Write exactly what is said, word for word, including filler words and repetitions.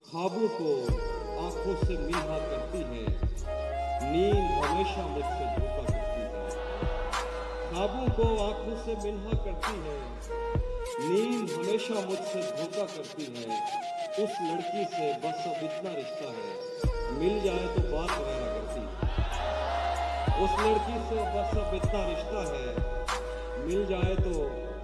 ख्वाबों को आंखों से मिन्हा करती है, नींद हमेशा मुझसे धोखा करती है। ख्वाबों को आंखों से मिन्हा करती है, नींद हमेशा मुझसे धोखा करती है। उस लड़की से बस अब इतना रिश्ता है, मिल जाए तो बात वगैरह करती है। उस लड़की से बस अब इतना रिश्ता है, मिल जाए तो